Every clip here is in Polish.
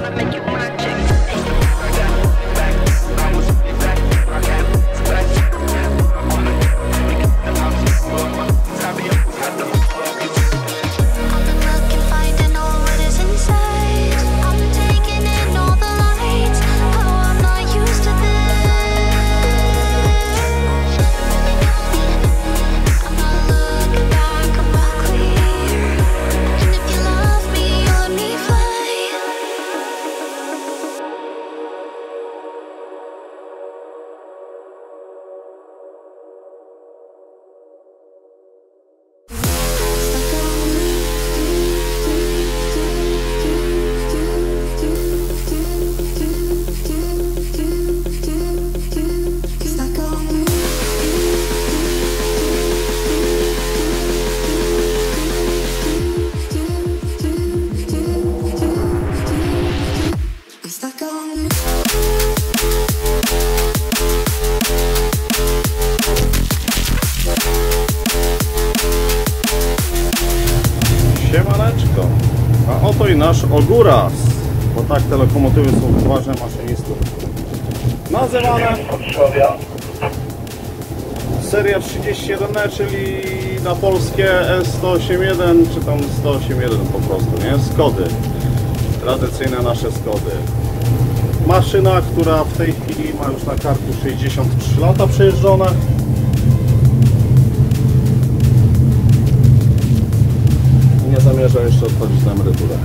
Siemaneczko, a oto i nasz Ogóras, bo tak te lokomotywy są ważne maszynistów. Nazywane seria 31, czyli na polskie S181 czy tam 181 po prostu, nie? Skody, tradycyjne nasze Skody. Maszyna, która w tej chwili ma już na karku 63 lata przejeżdżone. Nie zamierza jeszcze odchodzić na emeryturę.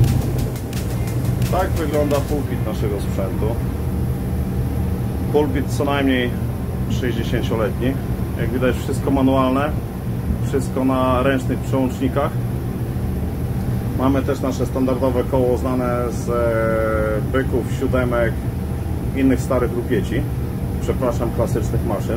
Tak wygląda pulpit naszego sprzętu. Pulpit co najmniej 60-letni. Jak widać, wszystko manualne, wszystko na ręcznych przełącznikach. Mamy też nasze standardowe koło znane z byków, siódemek, innych starych rupieci. Przepraszam, klasycznych maszyn.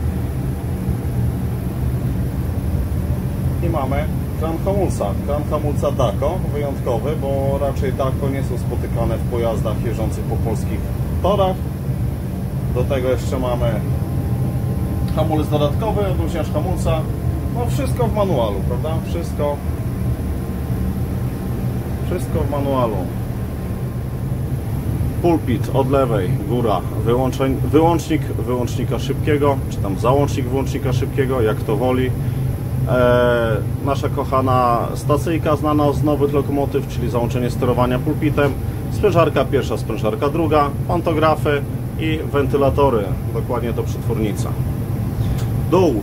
I mamy kran hamulca DACO, wyjątkowy, bo raczej DACO nie są spotykane w pojazdach jeżdżących po polskich torach. Do tego jeszcze mamy hamulec dodatkowy, odluźniacz hamulca. No wszystko w manualu, prawda? Wszystko w manualu. Pulpit od lewej, góra, wyłącznik wyłącznika szybkiego, czy tam załącznik wyłącznika szybkiego, jak to woli. Nasza kochana stacyjka znana z nowych lokomotyw, czyli załączenie sterowania pulpitem, sprężarka pierwsza, sprężarka druga, pantografy i wentylatory, dokładnie to przetwornica. Dół.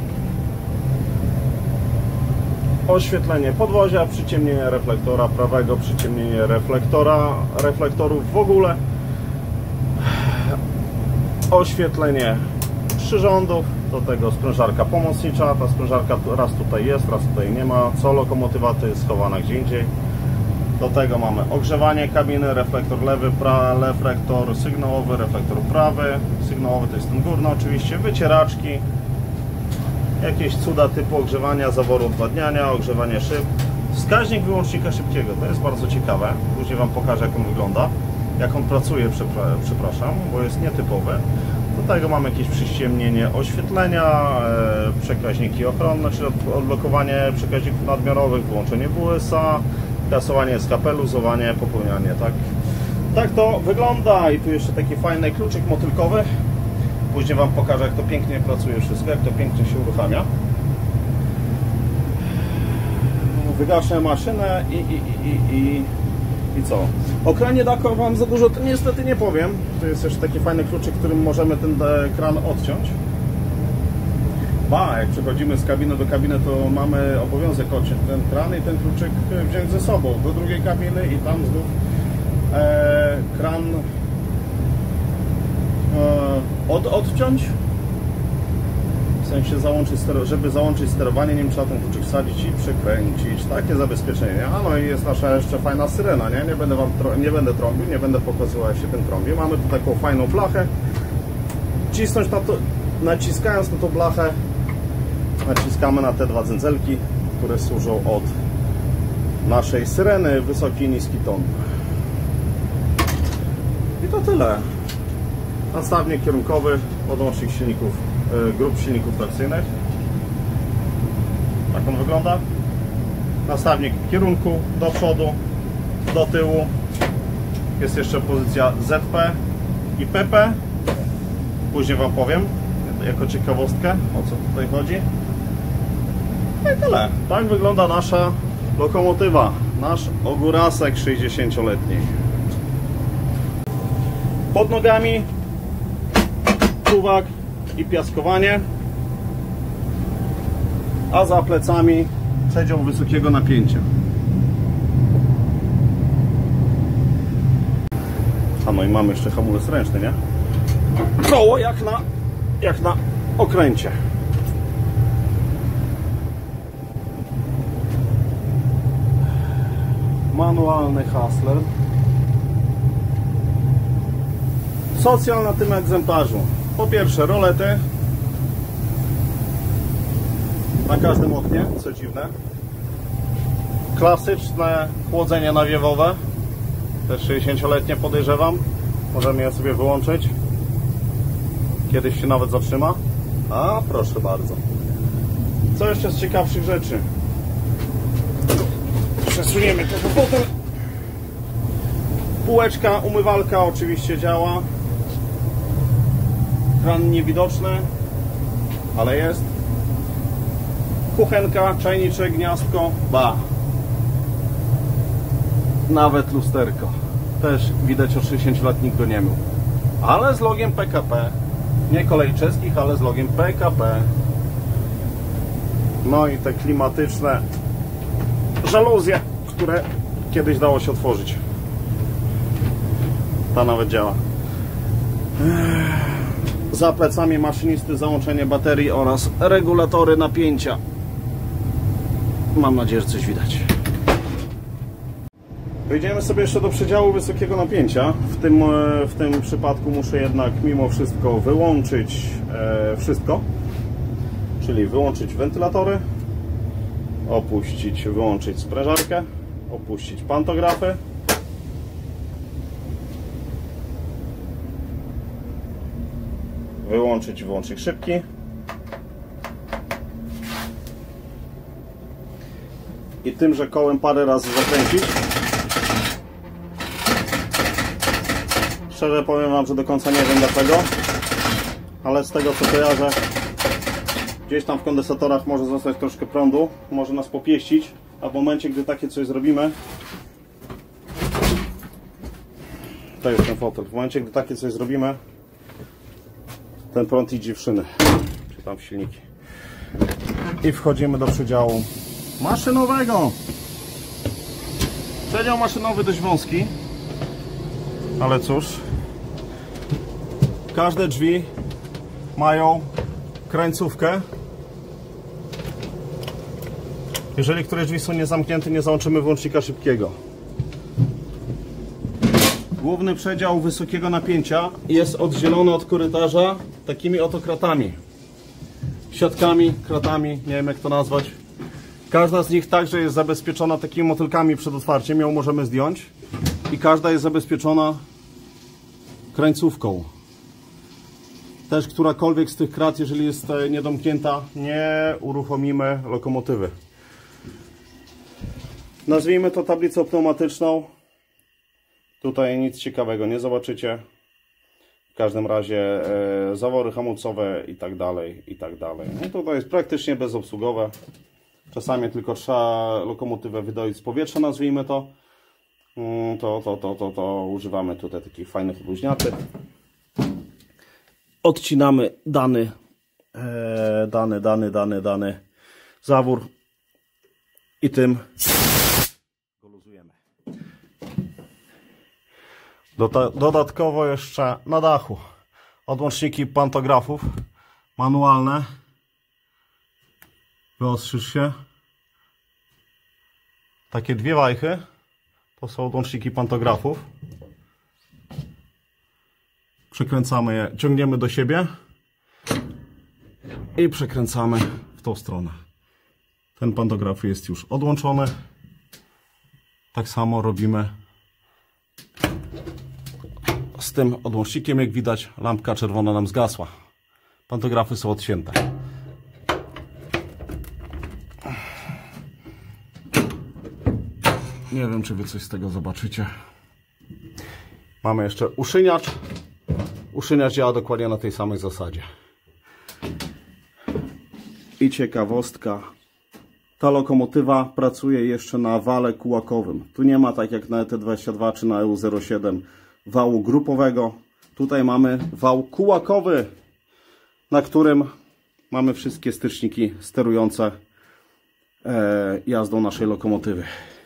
Oświetlenie podwozia, przyciemnienie reflektora prawego, przyciemnienie reflektorów w ogóle, oświetlenie przyrządów, do tego sprężarka pomocnicza. Ta sprężarka raz tutaj jest, raz tutaj nie ma, co lokomotywa to jest schowana gdzie indziej. Do tego mamy ogrzewanie kabiny, reflektor lewy, reflektor sygnałowy, reflektor prawy, sygnałowy to jest ten górny oczywiście, wycieraczki, jakieś cuda typu ogrzewania zaworu odwadniania, ogrzewanie szyb, wskaźnik wyłącznika szybkiego, to jest bardzo ciekawe, później Wam pokażę jak on wygląda, jak on pracuje, przepraszam, bo jest nietypowy. Do tego mamy jakieś przyciemnienie oświetlenia, przekaźniki ochronne, czyli odblokowanie przekaźników nadmiarowych, wyłączenie WSA, kasowanie SKP, luzowanie, popełnianie, tak? Tak to wygląda i tu jeszcze taki fajny kluczyk motylkowy. Później Wam pokażę jak to pięknie pracuje wszystko, jak to pięknie się uruchamia. Wygaszę maszynę i co? O kranie DACO Wam za dużo to niestety nie powiem. Tu jest jeszcze taki fajny kluczyk, którym możemy ten kran odciąć. Jak przechodzimy z kabiny do kabiny, to mamy obowiązek odciąć ten kran i ten kluczyk wziąć ze sobą do drugiej kabiny i tam znów kran odciąć. W sensie żeby załączyć sterowanie, nim trzeba ten kluczyk wsadzić i przykręcić. Takie zabezpieczenie. A no i jest nasza jeszcze fajna syrena, nie? Nie będę trąbił, nie będę pokazywał jak się ten trąbi. Mamy tu taką fajną blachę. Cisnąć na to, naciskając na tą blachę, naciskamy na te dwa dzędzelki, które służą od naszej syreny, wysoki i niski ton. I to tyle. Nastawnik kierunkowy, podłącznik silników, grup silników trakcyjnych. Tak on wygląda. Nastawnik kierunku do przodu, do tyłu Jest jeszcze pozycja ZP i PP. Później Wam powiem, jako ciekawostkę, o co tutaj chodzi. No i tyle. Tak wygląda nasza lokomotywa. Nasz ogórasek 60-letni. Pod nogami czuwak i piaskowanie, a za plecami przedział wysokiego napięcia. A no i mamy jeszcze hamulec ręczny, nie? Koło jak na okręcie. Manualny Hustler. Socjal na tym egzemplarzu. Po pierwsze rolety na każdym oknie, co dziwne. Klasyczne chłodzenie nawiewowe. Też 60-letnie podejrzewam. Możemy je sobie wyłączyć. Kiedyś się nawet zatrzyma. A proszę bardzo. Co jeszcze z ciekawszych rzeczy? Przesuniemy tego fotel. Półeczka, umywalka oczywiście działa. Kran niewidoczny, ale jest. Kuchenka, czajniczek, gniazdko, ba. Nawet lusterko. Też widać, o 60 nikt go nie mył. Ale z logiem PKP. Nie kolei czeskich, ale z logiem PKP. No i te klimatyczne żaluzje, które kiedyś dało się otworzyć. Ta nawet działa. Za plecami maszynisty załączenie baterii oraz regulatory napięcia. Mam nadzieję, że coś widać. Wejdziemy sobie jeszcze do przedziału wysokiego napięcia. W tym przypadku muszę jednak mimo wszystko wyłączyć wszystko. Czyli wyłączyć wentylatory, wyłączyć sprężarkę, opuścić pantografy. Wyłączyć włącznik szybki. I tymże kołem parę razy zakręcić. Szczerze powiem Wam, że do końca nie wiem dlaczego, ale z tego co kojarzę, gdzieś tam w kondensatorach może zostać troszkę prądu, może nas popieścić, a w momencie, gdy takie coś zrobimy, to jest ten fotel, w momencie, gdy takie coś zrobimy, ten prąd idzie w szyny, czy tam w silniki. I wchodzimy do przedziału maszynowego. Przedział maszynowy dość wąski, ale cóż, każde drzwi mają krańcówkę. Jeżeli któreś drzwi są niezamknięte, nie załączymy włącznika szybkiego. Główny przedział wysokiego napięcia jest oddzielony od korytarza takimi oto kratami. Siatkami, kratami, nie wiem jak to nazwać. Każda z nich także jest zabezpieczona takimi motylkami przed otwarciem, ją możemy zdjąć. I każda jest zabezpieczona krańcówką. Też którakolwiek z tych krat, jeżeli jest niedomknięta, nie uruchomimy lokomotywy. Nazwijmy to tablicą pneumatyczną. Tutaj nic ciekawego nie zobaczycie. W każdym razie zawory hamulcowe i tak dalej, i tak dalej. No to jest praktycznie bezobsługowe. Czasami tylko trzeba lokomotywę wydoić z powietrza, nazwijmy to. To używamy tutaj takich fajnych odluźniaczy. Odcinamy dany zawór i tym go luzujemy. Dodatkowo jeszcze na dachu odłączniki pantografów manualne. Wyostrzysz się. Takie dwie wajchy. To są odłączniki pantografów. Przekręcamy je, ciągniemy do siebie i przekręcamy w tą stronę. Ten pantograf jest już odłączony. Tak samo robimy z tym odłącznikiem. Jak widać, lampka czerwona nam zgasła. Pantografy są odcięte. Nie wiem, czy Wy coś z tego zobaczycie. Mamy jeszcze uszyniacz. Uszyniacz działa dokładnie na tej samej zasadzie. I ciekawostka. Ta lokomotywa pracuje jeszcze na wale kułakowym. Tu nie ma, tak jak na ET22 czy na EU07, wału grupowego. Tutaj mamy wał kułakowy, na którym mamy wszystkie styczniki sterujące jazdą naszej lokomotywy.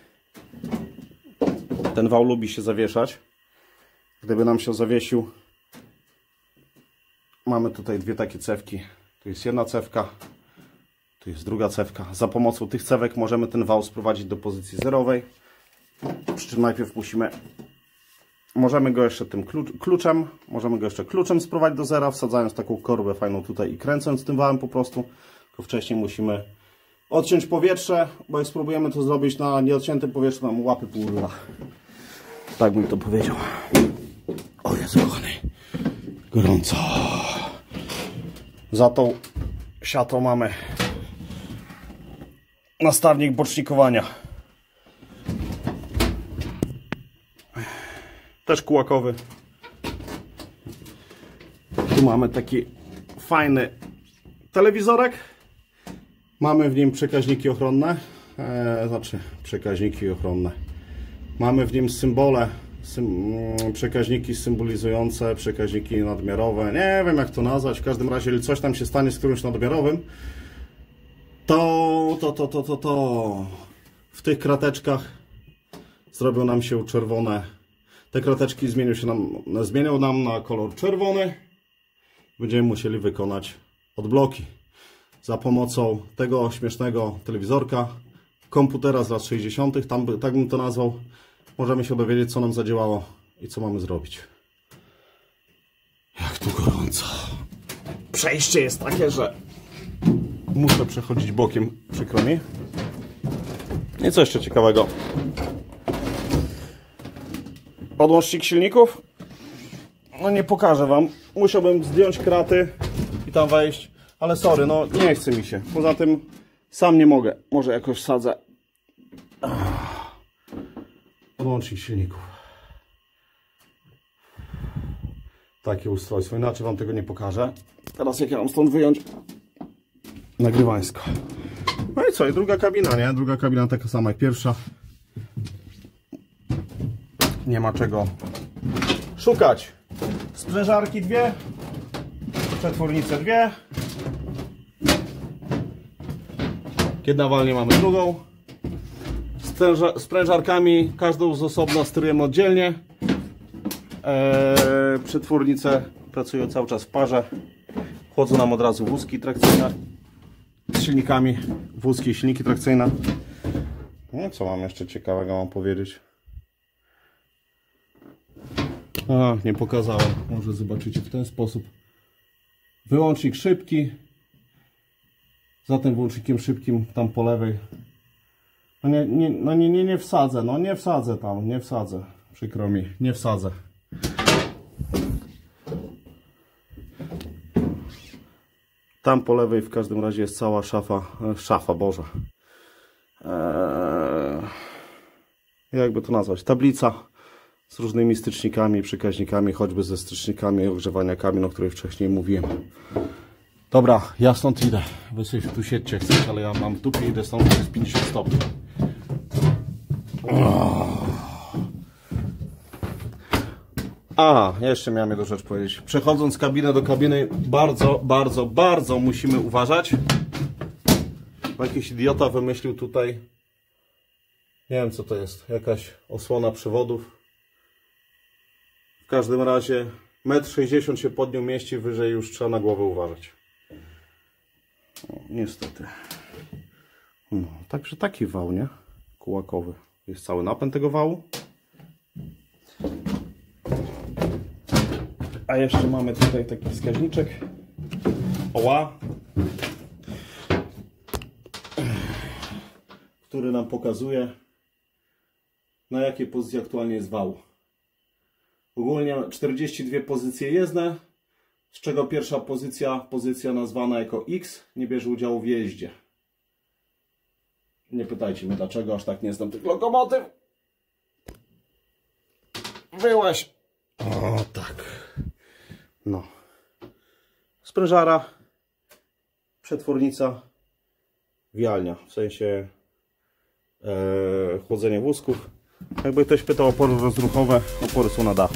Ten wał lubi się zawieszać. Gdyby nam się zawiesił, mamy tutaj dwie takie cewki. Tu jest jedna cewka, tu jest druga cewka. Za pomocą tych cewek możemy ten wał sprowadzić do pozycji zerowej. Przy czym najpierw możemy go jeszcze tym kluczem sprowadzić do zera, wsadzając taką korbę fajną tutaj i kręcąc tym wałem po prostu. Tylko wcześniej musimy odciąć powietrze, bo jak spróbujemy to zrobić na nieodciętym powietrzu, nam łapy półrywa. Tak bym to powiedział. O Jezu kochany, gorąco. Za tą siatą mamy nastawnik bocznikowania. Też kułakowy. Tu mamy taki fajny telewizorek. Mamy w nim przekaźniki ochronne. Przekaźniki ochronne. Mamy w nim symbole. Przekaźniki symbolizujące, przekaźniki nadmiarowe. Nie wiem jak to nazwać. W każdym razie, jeżeli coś tam się stanie z którymś nadmiarowym, to w tych krateczkach zrobią nam się czerwone. Te krateczki zmienią nam na kolor czerwony. Będziemy musieli wykonać odbloki za pomocą tego śmiesznego telewizorka, komputera z lat 60. Tak bym to nazwał. Możemy się dowiedzieć, co nam zadziałało i co mamy zrobić. Jak tu gorąco. Przejście jest takie, że muszę przechodzić bokiem, przykro mi. I co jeszcze ciekawego? Odłącznik silników? No nie pokażę wam. Musiałbym zdjąć kraty i tam wejść. Ale sorry, no nie chce mi się. Poza tym sam nie mogę. Może jakoś wsadzę. Odłącznik silników. Takie ustrojstwo. Inaczej wam tego nie pokażę. Teraz jak ja mam stąd wyjąć nagrywańsko. No i co? I druga kabina, nie? Druga kabina taka sama jak pierwsza. Nie ma czego szukać. Sprężarki dwie. Przetwornice dwie. Kiedy walnie mamy drugą. Sprężarkami każdą z osobna sterujemy oddzielnie. Przetwornice pracują cały czas w parze. Wchodzą nam od razu wózki trakcyjne z silnikami. Wózki i silniki trakcyjne. No co mam jeszcze ciekawego mam powiedzieć? Nie pokazałem. Może zobaczycie w ten sposób. Wyłącznik szybki. Za tym wyłącznikiem szybkim tam po lewej. Nie wsadzę. No nie wsadzę tam. Nie wsadzę. Przykro mi. Nie wsadzę. Tam po lewej w każdym razie jest cała szafa Boża. Jakby to nazwać? Tablica z różnymi stycznikami, przekaźnikami, choćby ze stycznikami ogrzewania kabin, o których wcześniej mówiłem. Dobra, ja stąd idę. Wy sobie tu siedźcie chcesz, ale ja mam w dupie, idę stąd, to jest 50 stopni. Jeszcze miałem jedną rzecz powiedzieć. Przechodząc z kabiny do kabiny, bardzo musimy uważać. Bo jakiś idiota wymyślił tutaj, nie wiem co to jest, jakaś osłona przewodów. W każdym razie 1,60 m się pod nią mieści, wyżej już trzeba na głowę uważać. Niestety. No, także taki wał, nie? Kułakowy. Jest cały napęd tego wału. A jeszcze mamy tutaj taki wskaźniczek. Który nam pokazuje, na jakiej pozycji aktualnie jest wał. Ogólnie 42 pozycje jezdne, z czego pierwsza pozycja nazwana jako X, nie bierze udziału w jeździe. Nie pytajcie mnie dlaczego, aż tak nie znam tych lokomotyw. Wyłaź O tak. No. Sprężara, przetwornica, wialnia, w sensie chłodzenie wózków. Jakby ktoś pytał o opory rozruchowe, opory są na dachu.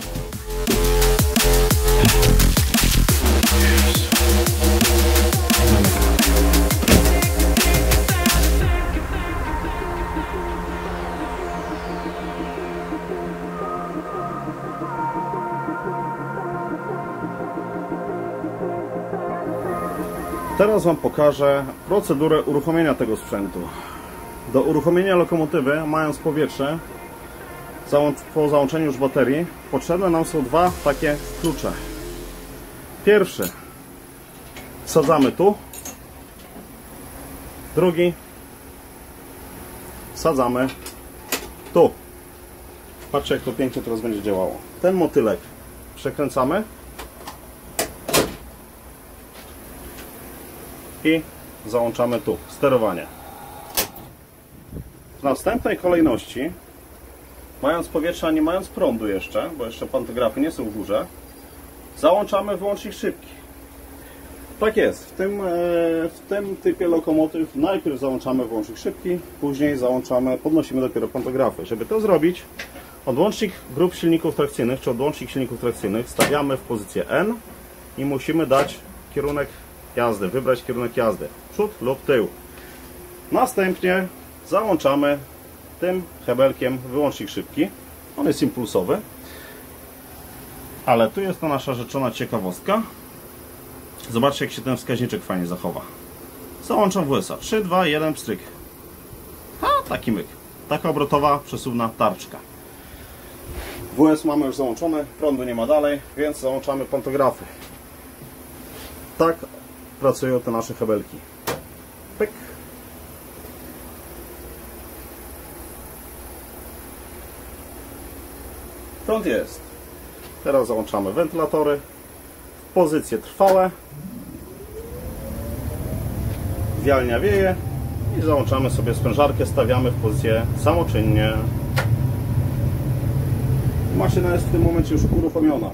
Teraz Wam pokażę procedurę uruchomienia tego sprzętu. Do uruchomienia lokomotywy, mając powietrze, po załączeniu już baterii, potrzebne nam są dwa takie klucze. Pierwszy wsadzamy tu, drugi wsadzamy tu. Patrzcie, jak to pięknie teraz będzie działało. Ten motylek przekręcamy i załączamy tu sterowanie. W następnej kolejności, mając powietrze, a nie mając prądu jeszcze, bo jeszcze pantografy nie są w górze, załączamy wyłącznik szybki. Tak jest, w tym typie lokomotyw najpierw załączamy wyłącznik szybki, później podnosimy dopiero pantografy. Żeby to zrobić, odłącznik grup silników trakcyjnych, czy odłącznik silników trakcyjnych stawiamy w pozycję N i musimy dać kierunek jazdy, wybrać kierunek jazdy, przód lub tył. Następnie załączamy tym hebelkiem wyłącznik szybki. On jest impulsowy, ale tu jest to nasza rzeczona ciekawostka. Zobaczcie, jak się ten wskaźniczek fajnie zachowa. Załączam WS-a. 3, 2, 1, pstryk. Taki myk. Taka obrotowa, przesuwna tarczka. WS mamy już załączone, prądu nie ma dalej, więc załączamy pantografy. Tak pracują te nasze hebelki. Pyk. Prąd jest. Teraz załączamy wentylatory w pozycje trwałe. Wialnia wieje i załączamy sobie sprężarkę, stawiamy w pozycję samoczynnie. Maszyna jest w tym momencie już uruchomiona.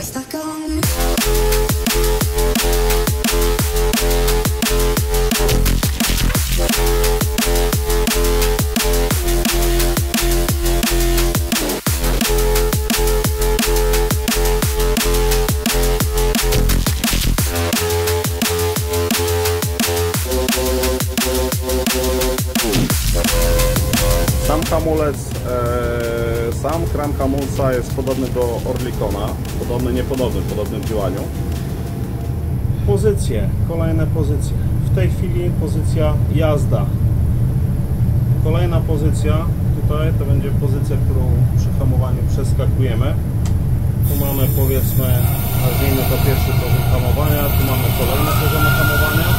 Sam hamulec, sam kran hamulca jest podobny do Oerlikona, podobny w działaniu. Pozycje, kolejne pozycje. W tej chwili pozycja jazda. Kolejna pozycja, tutaj to będzie pozycja, którą przy hamowaniu przeskakujemy. Tu mamy, powiedzmy, nazwijmy to pierwszy poziom hamowania, tu mamy kolejne poziomy hamowania.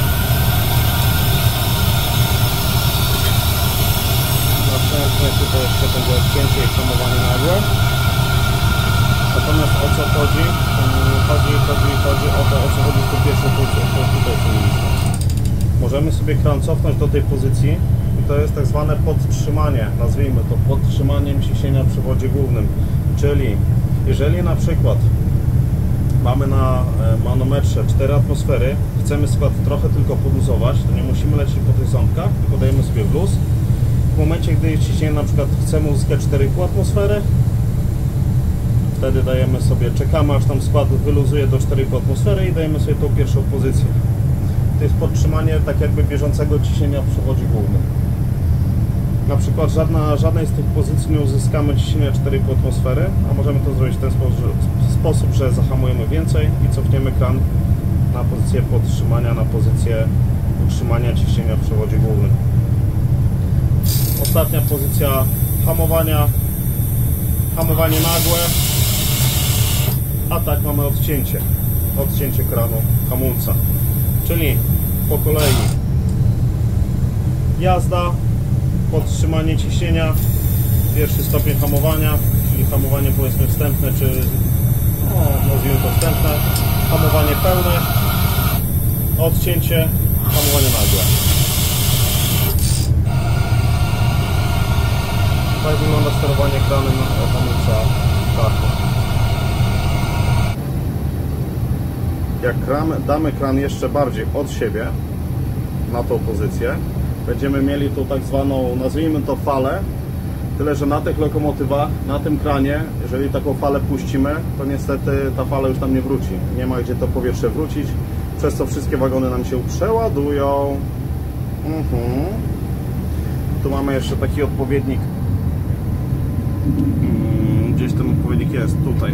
Następnie tutaj jeszcze będzie odcięcie i hamowanie nagłe. Natomiast o co chodzi? Chodzi o to, o co chodzi z tą pierwszą pozycją. Tutaj możemy sobie kran cofnąć do tej pozycji i to jest tak zwane podtrzymanie, nazwijmy to podtrzymaniem ciśnienia w przewodzie głównym. Czyli jeżeli na przykład mamy na manometrze 4 atmosfery, chcemy skład trochę tylko podluzować, to nie musimy lecieć po tych ząbkach, tylko dajemy sobie w luz. W momencie, gdy ciśnienie na przykład chcemy uzyskać 4,5 atmosfery, wtedy dajemy sobie, czekamy aż tam skład wyluzuje do 4,5 atmosfery i dajemy sobie tą pierwszą pozycję. To jest podtrzymanie tak jakby bieżącego ciśnienia w przewodzie głównym. Na przykład żadnej z tych pozycji nie uzyskamy ciśnienia 4,5 atmosfery, a możemy to zrobić w ten sposób, że zahamujemy więcej i cofniemy kran na pozycję podtrzymania, na pozycję utrzymania ciśnienia w przewodzie głównym. Ostatnia pozycja hamowania, hamowanie nagłe, a tak mamy odcięcie kranu hamulca, czyli po kolei jazda, podtrzymanie ciśnienia, pierwszy stopień hamowania, czyli hamowanie powiedzmy wstępne, czy nazwijmy to wstępne, hamowanie pełne, odcięcie, hamowanie nagłe. Tak wygląda sterowanie kranem hamulca dachu. Jak damy kran jeszcze bardziej od siebie na tą pozycję, będziemy mieli tu tak zwaną, nazwijmy to falę, tyle że na tych lokomotywach, na tym kranie, jeżeli taką falę puścimy, to niestety ta fala już tam nie wróci. Nie ma gdzie to powietrze wrócić, przez co wszystkie wagony nam się przeładują. Tu mamy jeszcze taki odpowiednik. Gdzieś ten odpowiednik jest, tutaj.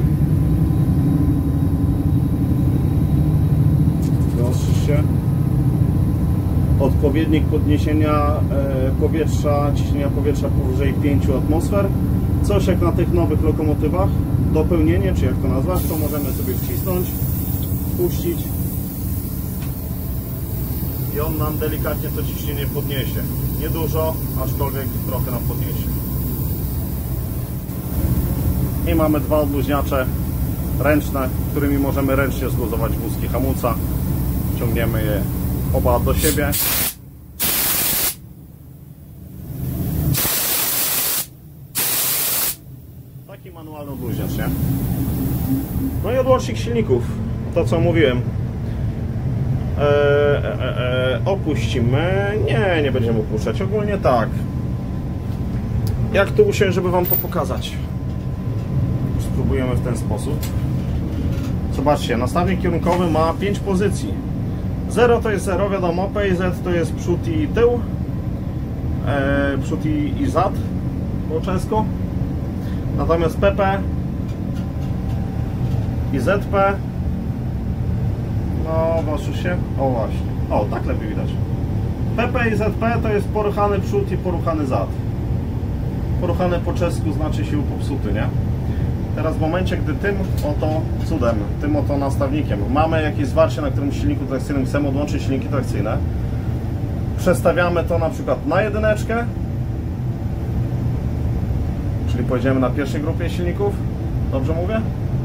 Proszę. Odpowiednik podniesienia powietrza, ciśnienia powietrza powyżej 5 atmosfer. Coś jak na tych nowych lokomotywach. Dopełnienie, czy jak to nazwać, to możemy sobie wcisnąć, puścić i on nam delikatnie to ciśnienie podniesie. Niedużo, aczkolwiek trochę nam podniesie. I mamy dwa odluźniacze ręczne, którymi możemy ręcznie zluzować wózki hamulca. Ciągniemy je oba do siebie. Taki manualny odluźniacz, nie? No i odłącznik silników. To co mówiłem. Opuścimy. Nie będziemy opuszczać. Ogólnie tak. Jak tu usiąść, żeby wam to pokazać? Spróbujemy w ten sposób. Zobaczcie, nastawnik kierunkowy ma 5 pozycji. 0 to jest 0, wiadomo, P i Z to jest przód i tył, przód i zad po czesku. Natomiast PP i ZP, no proszę się, o właśnie, o tak lepiej widać. PP i ZP to jest poruchany przód i poruchany zad. Poruchany po czesku znaczy się popsuty, nie? Teraz w momencie, gdy tym oto cudem, tym oto nastawnikiem mamy jakieś zwarcie na którymś silniku trakcyjnym, chcemy odłączyć silniki trakcyjne, przestawiamy to na przykład na jedyneczkę, czyli pojedziemy na pierwszej grupie silników. Dobrze mówię?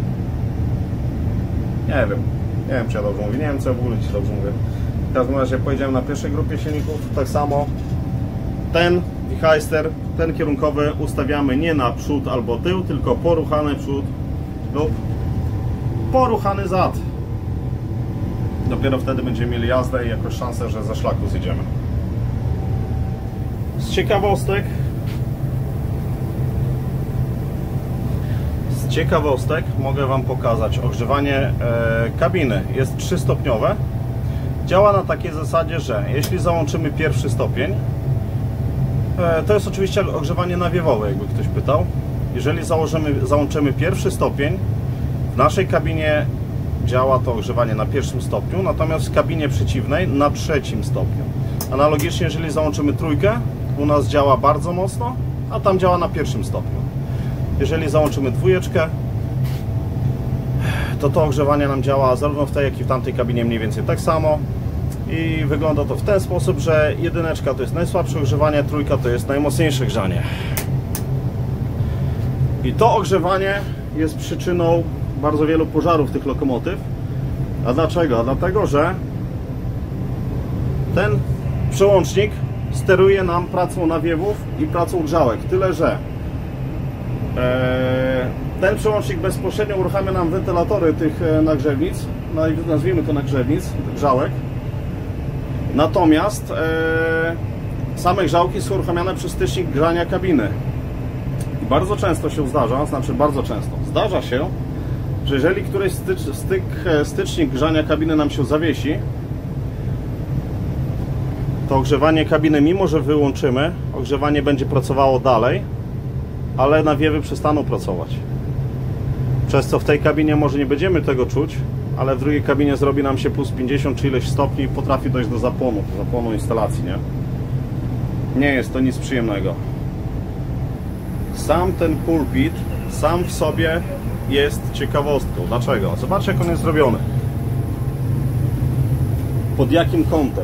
Nie wiem czy ja dobrze mówię, nie wiem co ja w ogóle ci dobrze mówię. W każdym razie pojedziemy na pierwszej grupie silników, tak samo ten wichajster, ten kierunkowy ustawiamy nie na przód albo tył, tylko poruchany przód lub poruchany zad. Dopiero wtedy będziemy mieli jazdę i jakąś szansę, że ze szlaku zjedziemy. Z ciekawostek mogę wam pokazać. Ogrzewanie kabiny jest 3-stopniowe. Działa na takiej zasadzie, że jeśli załączymy pierwszy stopień, to jest oczywiście ogrzewanie nawiewowe, jakby ktoś pytał. Jeżeli załączymy pierwszy stopień, w naszej kabinie działa to ogrzewanie na 1. stopniu, natomiast w kabinie przeciwnej na 3. stopniu. Analogicznie, jeżeli załączymy trójkę, u nas działa bardzo mocno, a tam działa na 1. stopniu. Jeżeli załączymy dwójeczkę, to ogrzewanie nam działa zarówno w tej, jak i w tamtej kabinie mniej więcej tak samo. I wygląda to w ten sposób, że jedyneczka to jest najsłabsze ogrzewanie, trójka to jest najmocniejsze grzanie. I to ogrzewanie jest przyczyną bardzo wielu pożarów tych lokomotyw. A dlaczego? A dlatego, że ten przełącznik steruje nam pracą nawiewów i pracą grzałek. Tyle, że ten przełącznik bezpośrednio uruchamia nam wentylatory tych nagrzewnic, nazwijmy to nagrzewnic, grzałek. Natomiast same grzałki są uruchamiane przez stycznik grzania kabiny. I bardzo często się zdarza, zdarza się, że jeżeli któryś stycznik grzania kabiny nam się zawiesi, to ogrzewanie kabiny, mimo że wyłączymy, ogrzewanie będzie pracowało dalej, ale nawiewy przestaną pracować. Przez co w tej kabinie może nie będziemy tego czuć, ale w drugiej kabinie zrobi nam się plus 50 czy ileś stopni i potrafi dojść do zapłonu instalacji, nie? Nie jest to nic przyjemnego. Sam ten pulpit, sam w sobie jest ciekawostką. Dlaczego? Zobaczcie, jak on jest zrobiony. Pod jakim kątem.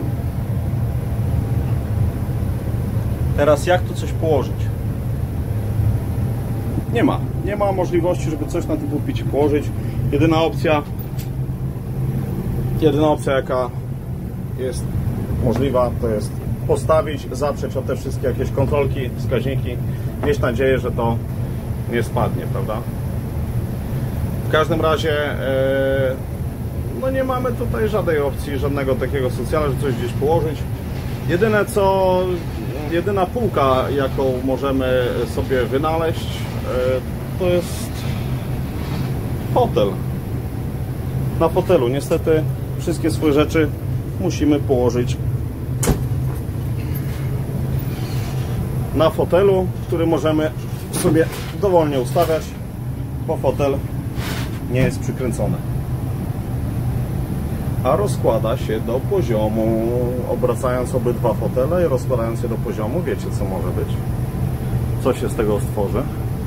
Teraz jak tu coś położyć? Nie ma możliwości, żeby coś na tym pulpicie położyć. Jedyna opcja, jaka jest możliwa, to jest postawić, zaprzeć o te wszystkie jakieś kontrolki, wskaźniki, mieć nadzieję, że to nie spadnie, prawda? W każdym razie no nie mamy tutaj żadnej opcji, żadnego takiego socjala, że coś gdzieś położyć. Jedyna półka, jaką możemy sobie wynaleźć, to jest fotel. Na fotelu niestety wszystkie swoje rzeczy musimy położyć na fotelu, który możemy sobie dowolnie ustawiać, bo fotel nie jest przykręcony, a rozkłada się do poziomu. Obracając obydwa fotele i rozkładając je do poziomu, wiecie co może być, co się z tego stworzy.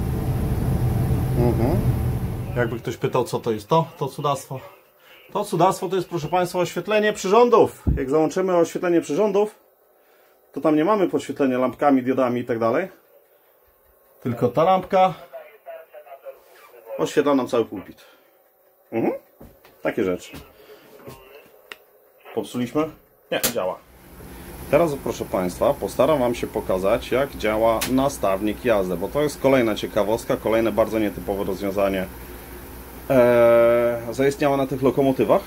Jakby ktoś pytał, co to jest to cudactwo. To cudactwo to jest, proszę Państwa, oświetlenie przyrządów. Jak załączymy oświetlenie przyrządów, to tam nie mamy podświetlenia lampkami, diodami i tak dalej, tylko ta lampka oświetla nam cały pulpit. Takie rzeczy. Popsuliśmy? Nie, działa. Teraz, proszę Państwa, postaram Wam się pokazać, jak działa nastawnik jazdy, bo to jest kolejna ciekawostka, kolejne bardzo nietypowe rozwiązanie zaistniało na tych lokomotywach.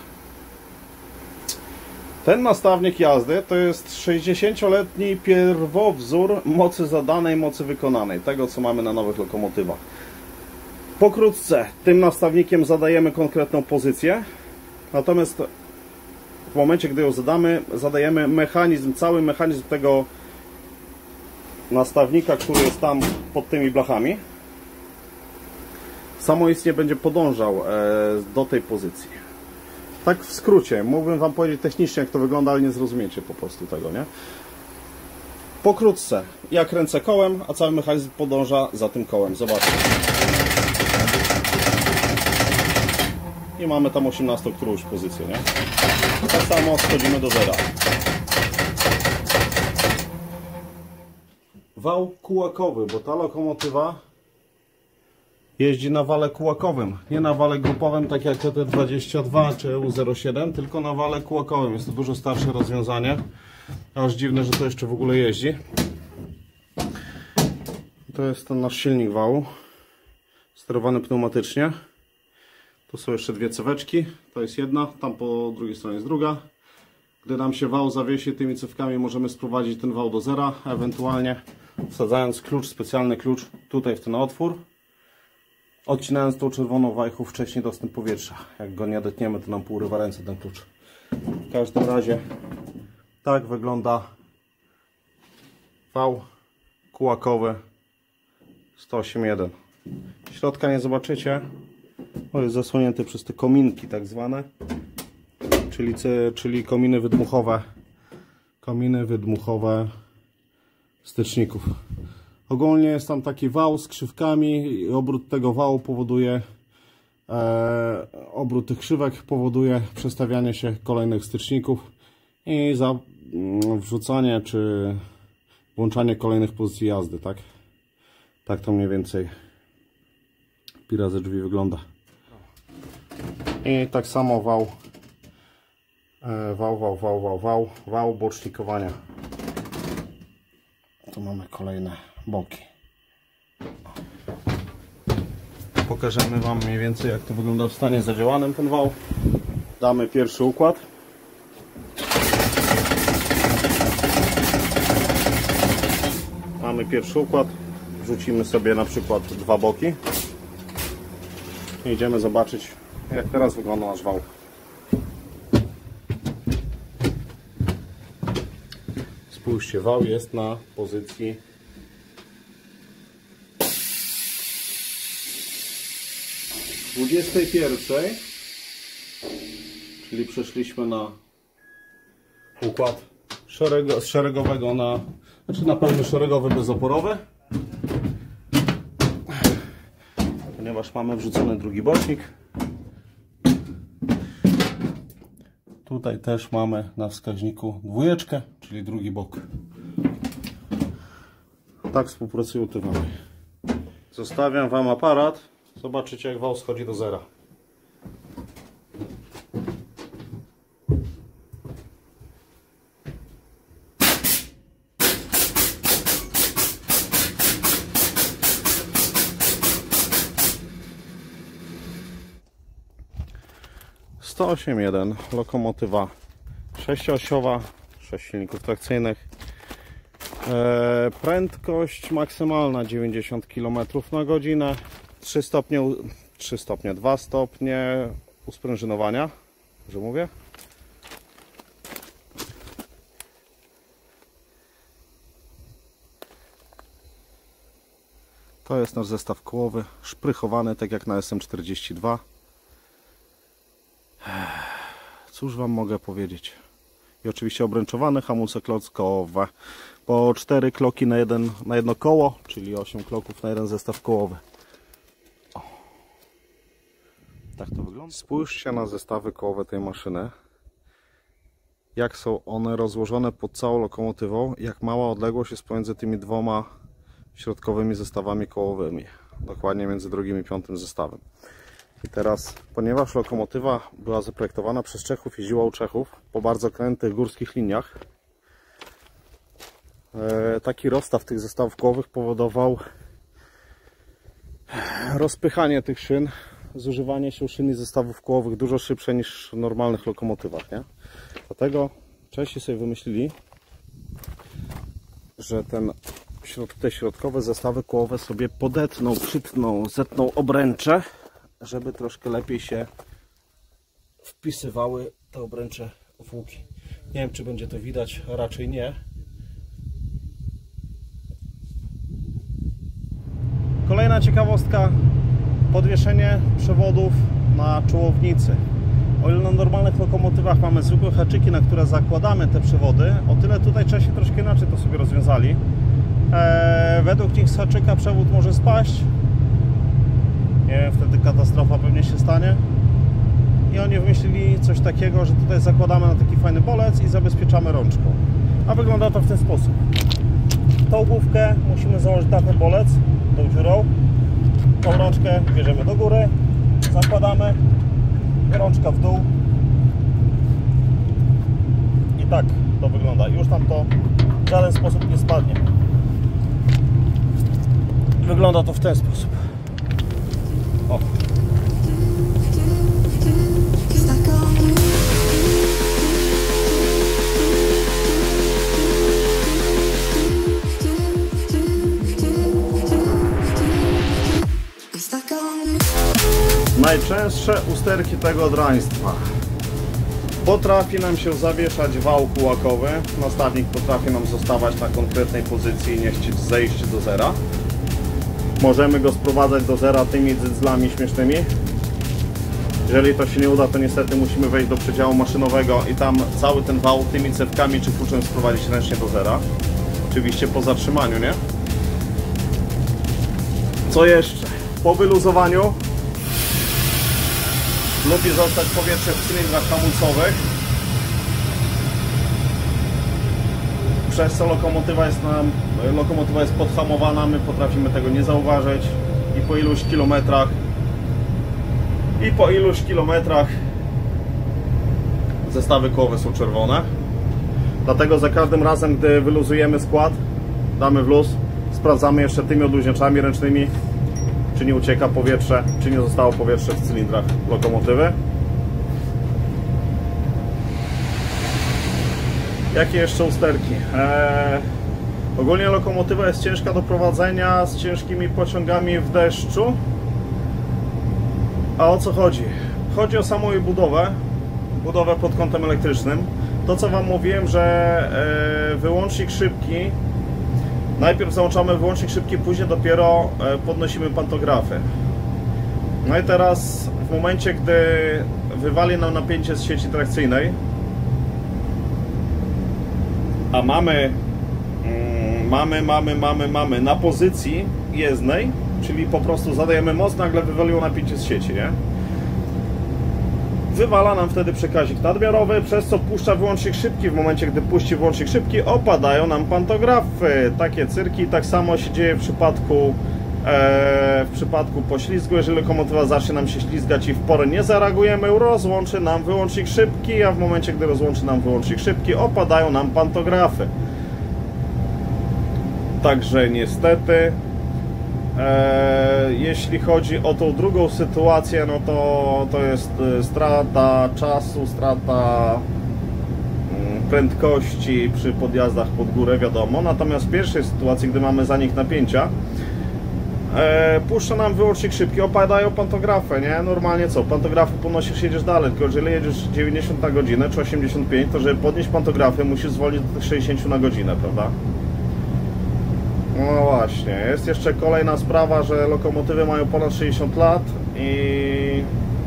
Ten nastawnik jazdy to jest 60-letni pierwowzór mocy zadanej, mocy wykonanej, tego co mamy na nowych lokomotywach. Pokrótce, tym nastawnikiem zadajemy konkretną pozycję, natomiast w momencie, gdy ją zadajemy mechanizm, cały mechanizm tego nastawnika, który jest tam pod tymi blachami, samoistnie będzie podążał do tej pozycji. Tak w skrócie, mógłbym Wam powiedzieć technicznie, jak to wygląda, ale nie zrozumiecie po prostu tego, nie? Pokrótce, ja kręcę kołem, a cały mechanizm podąża za tym kołem. Zobaczcie. I mamy tam 18 którąś pozycję, nie? Tak samo schodzimy do zera. Wał kułakowy, bo ta lokomotywa jeździ na wale kułakowym, nie na wale grupowym, tak jak TT22 czy EU07, tylko na wale kułakowym. Jest to dużo starsze rozwiązanie. Aż dziwne, że to jeszcze w ogóle jeździ. To jest ten nasz silnik wału, sterowany pneumatycznie. Tu są jeszcze dwie ceweczki, to jest jedna, tam po drugiej stronie jest druga. Gdy nam się wał zawiesi, tymi cewkami możemy sprowadzić ten wał do zera, ewentualnie wsadzając klucz, specjalny klucz tutaj w ten otwór, odcinając tą czerwoną wajchą wcześniej dostęp powietrza. Jak go nie odetniemy, to nam pourywa ręce ten klucz. W każdym razie tak wygląda wał kułakowy 108.1. Środka nie zobaczycie, bo jest zasłonięty przez te kominki tak zwane, czyli kominy wydmuchowe styczników. Ogólnie jest tam taki wał z krzywkami i obrót tego wału powoduje, obrót tych krzywek powoduje przestawianie się kolejnych styczników i za wrzucanie czy włączanie kolejnych pozycji jazdy, tak? Tak to mniej więcej pira ze drzwi wygląda. I tak samo wał bocznikowania. Tu mamy kolejne boki. Pokażemy Wam mniej więcej, jak to wygląda w stanie zadziałanym ten wał. Damy pierwszy układ. Mamy pierwszy układ. Wrzucimy sobie na przykład dwa boki. I idziemy zobaczyć, jak teraz wygląda nasz wał. Spójrzcie, wał jest na pozycji 21, czyli przeszliśmy na układ z szeregowego na pełny szeregowy bezoporowy, ponieważ mamy wrzucony drugi bocznik. Tutaj też mamy na wskaźniku dwójeczkę, czyli drugi bok. Tak współpracują te wały. Zostawiam Wam aparat. Zobaczycie, jak wał schodzi do zera. 108.1, lokomotywa 6-osiowa, 6 silników trakcyjnych. Prędkość maksymalna 90 km na godzinę, 2 stopnie usprężynowania, że mówię. To jest nasz zestaw kołowy, szprychowany tak jak na SM42. Cóż Wam mogę powiedzieć? I oczywiście obręczowany, hamulce klockowe. Po 4 kloki na jedno koło, czyli 8 kloków na jeden zestaw kołowy. O. Tak to wygląda. Spójrzcie na zestawy kołowe tej maszyny. Jak są one rozłożone pod całą lokomotywą, jak mała odległość jest pomiędzy tymi dwoma środkowymi zestawami kołowymi. Dokładnie między drugim i piątym zestawem. I teraz, ponieważ lokomotywa była zaprojektowana przez Czechów, jeździła u Czechów po bardzo krętych górskich liniach, taki rozstaw tych zestawów kołowych powodował rozpychanie tych szyn, zużywanie się szyn i zestawów kołowych dużo szybsze niż w normalnych lokomotywach, nie? Dlatego Czesi sobie wymyślili, że te środkowe zestawy kołowe sobie podetną, przytną, zetną obręcze, żeby troszkę lepiej się wpisywały te obręcze w łuki. Nie wiem, czy będzie to widać, raczej nie. Kolejna ciekawostka, podwieszenie przewodów na czołownicy. O ile na normalnych lokomotywach mamy zwykłe haczyki, na które zakładamy te przewody, o tyle tutaj Czesi troszkę inaczej to sobie rozwiązali. Według nich z haczyka przewód może spaść. Nie wiem, wtedy katastrofa pewnie się stanie. I oni wymyślili coś takiego, że tutaj zakładamy na taki fajny bolec i zabezpieczamy rączką. A wygląda to w ten sposób. Tą główkę musimy założyć na ten bolec, tą dziurą. Tą rączkę bierzemy do góry, zakładamy, rączka w dół. I tak to wygląda. Już tam to w żaden sposób nie spadnie. Wygląda to w ten sposób. O. Najczęstsze usterki tego draństwa. Potrafi nam się zawieszać wał kółakowy. Nastawnik potrafi nam zostawać na konkretnej pozycji i nie chcieć zejść do zera. Możemy go sprowadzać do zera tymi dzyndzlami śmiesznymi. Jeżeli to się nie uda, to niestety musimy wejść do przedziału maszynowego i tam cały ten wał tymi cewkami czy kluczem sprowadzić ręcznie do zera. Oczywiście po zatrzymaniu, nie? Co jeszcze? Po wyluzowaniu lubi zostać powietrze w cylindrach hamulcowych, przez co lokomotywa jest podhamowana, my potrafimy tego nie zauważyć i po iluś kilometrach zestawy kołowe są czerwone. Dlatego za każdym razem, gdy wyluzujemy skład, damy w luz, sprawdzamy jeszcze tymi odluźniaczami ręcznymi, czy nie ucieka powietrze, czy nie zostało powietrze w cylindrach lokomotywy. Jakie jeszcze usterki? Ogólnie lokomotywa jest ciężka do prowadzenia z ciężkimi pociągami w deszczu. A o co chodzi? Chodzi o samą jej budowę pod kątem elektrycznym. To, co Wam mówiłem, że wyłącznik szybki, najpierw załączamy wyłącznik szybki, później dopiero podnosimy pantografy. No i teraz w momencie, gdy wywali nam napięcie z sieci trakcyjnej, a mamy na pozycji jezdnej, czyli po prostu zadajemy moc, nagle wywaliło napięcie z sieci, nie? Wywala nam wtedy przekaźnik nadmiarowy, przez co puszcza wyłącznik szybki. W momencie, gdy puści wyłącznik szybki, opadają nam pantografy. Takie cyrki. Tak samo się dzieje w przypadku poślizgu. Jeżeli lokomotywa zacznie nam się ślizgać i w porę nie zareagujemy, rozłączy nam wyłącznik szybki, a w momencie, gdy rozłączy nam wyłącznik szybki, opadają nam pantografy. Także niestety Jeśli chodzi o tą drugą sytuację, no to jest strata czasu, strata prędkości przy podjazdach pod górę, wiadomo. Natomiast w pierwszej sytuacji, gdy mamy zanik napięcia, puszcza nam wyłącznik szybki, opadają pantografy, nie? Normalnie co? Pantografy podnosisz, jedziesz dalej, tylko jeżeli jedziesz 90 na godzinę czy 85, to żeby podnieść pantografy musisz zwolnić do tych 60 na godzinę, prawda? No właśnie, jest jeszcze kolejna sprawa, że lokomotywy mają ponad 60 lat i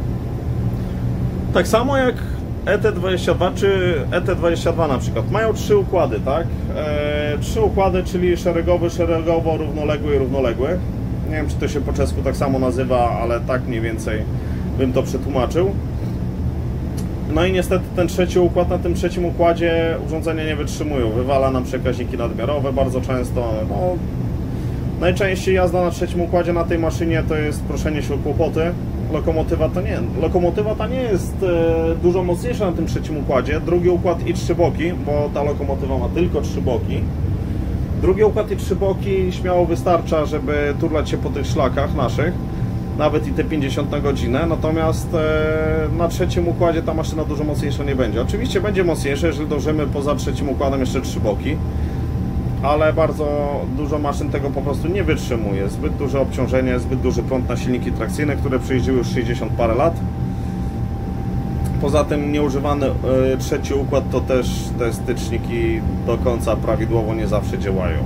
tak samo jak ET22 czy ET22 na przykład mają 3 układy, tak? 3 układy, czyli szeregowy, szeregowo, równoległy i równoległy. Nie wiem, czy to się po czesku tak samo nazywa, ale tak mniej więcej bym to przetłumaczył. No i niestety ten trzeci układ, na tym trzecim układzie urządzenia nie wytrzymują. Wywala nam przekaźniki nadmiarowe bardzo często. No, najczęściej jazda na trzecim układzie na tej maszynie to jest proszenie się o kłopoty. Lokomotywa ta nie jest dużo mocniejsza na tym trzecim układzie. Drugi układ i 3 boki, bo ta lokomotywa ma tylko 3 boki. Drugi układ i 3 boki śmiało wystarcza, żeby turlać się po tych szlakach naszych, nawet i te 50 na godzinę, natomiast na trzecim układzie ta maszyna dużo mocniejsza nie będzie. Oczywiście będzie mocniejsza, jeżeli dążymy poza trzecim układem jeszcze 3 boki, ale bardzo dużo maszyn tego po prostu nie wytrzymuje. Zbyt duże obciążenie, zbyt duży prąd na silniki trakcyjne, które przejeździły już 60 parę lat. Poza tym nieużywany trzeci układ to też te styczniki do końca prawidłowo nie zawsze działają.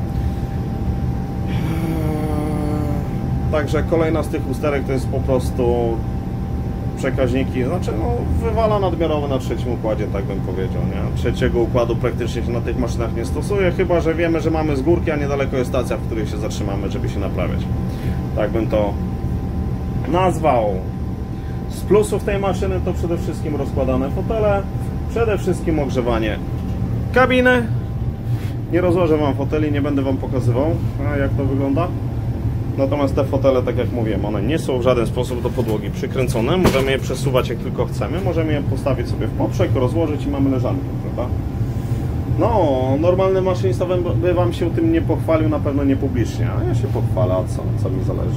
Także kolejna z tych usterek to jest po prostu przekaźniki, znaczy no, wywala nadmiarowe na trzecim układzie, tak bym powiedział, nie? Trzeciego układu praktycznie się na tych maszynach nie stosuje, chyba że wiemy, że mamy z górki, a niedaleko jest stacja, w której się zatrzymamy, żeby się naprawiać. Tak bym to nazwał. Z plusów tej maszyny to przede wszystkim rozkładane fotele, przede wszystkim ogrzewanie kabiny. Nie rozłożę Wam foteli, nie będę Wam pokazywał, jak to wygląda. Natomiast te fotele, tak jak mówiłem, one nie są w żaden sposób do podłogi przykręcone. Możemy je przesuwać jak tylko chcemy. Możemy je postawić sobie w poprzek, rozłożyć i mamy leżankę, prawda? No, normalny maszynista by Wam się tym nie pochwalił, na pewno nie publicznie. A ja się pochwalę, a co mi zależy.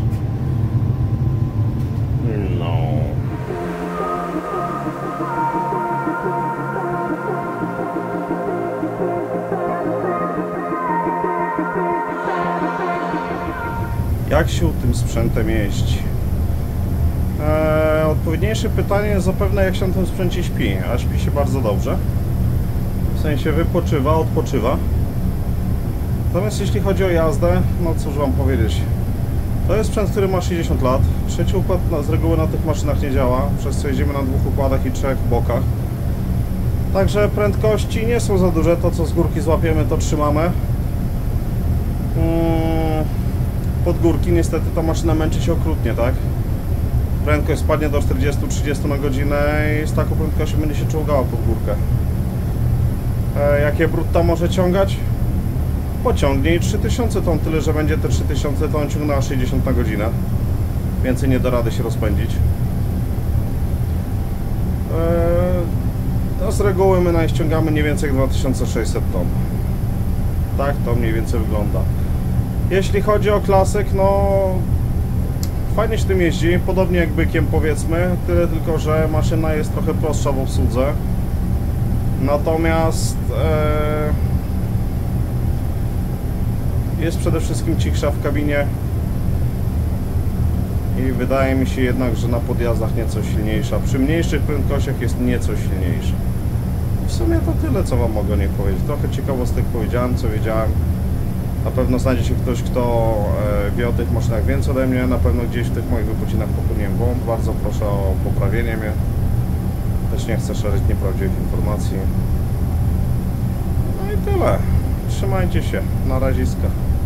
No. Jak się tym sprzętem jeździ? Odpowiedniejsze pytanie jest zapewne, jak się na tym sprzęcie śpi. A śpi się bardzo dobrze. W sensie wypoczywa, odpoczywa. Natomiast jeśli chodzi o jazdę, no cóż Wam powiedzieć. To jest sprzęt, który ma 60 lat. Trzeci układ z reguły na tych maszynach nie działa, przez co jeździmy na 2 układach i 3 bokach. Także prędkości nie są za duże. To, co z górki złapiemy, to trzymamy. Pod górki niestety ta maszyna męczy się okrutnie, tak? Prędkość spadnie do 40-30 na godzinę i z taką prędkością będzie się czołgała pod górkę. Jakie brutta może ciągać? Pociągnie i 3000 ton, tyle że będzie te 3000 ton ciągnęła 60 na godzinę. Więcej nie da rady się rozpędzić. No z reguły my naściągamy nie więcej jak 2600 ton. Tak to mniej więcej wygląda. Jeśli chodzi o klasyk, no fajnie się tym jeździ, podobnie jak bykiem powiedzmy, tyle tylko, że maszyna jest trochę prostsza w obsłudze. Natomiast jest przede wszystkim cichsza w kabinie i wydaje mi się jednak, że na podjazdach nieco silniejsza. Przy mniejszych prędkościach jest nieco silniejsza. W sumie to tyle, co Wam mogę o niej powiedzieć. Trochę ciekawostek powiedziałem, co wiedziałem. Na pewno znajdzie się ktoś, kto wie o tych maszynach więcej ode mnie. Na pewno gdzieś w tych moich wypoczynach popełniłem błąd. Bardzo proszę o poprawienie mnie. Też nie chcę szerzyć nieprawdziwych informacji. No i tyle. Trzymajcie się. Na raziska.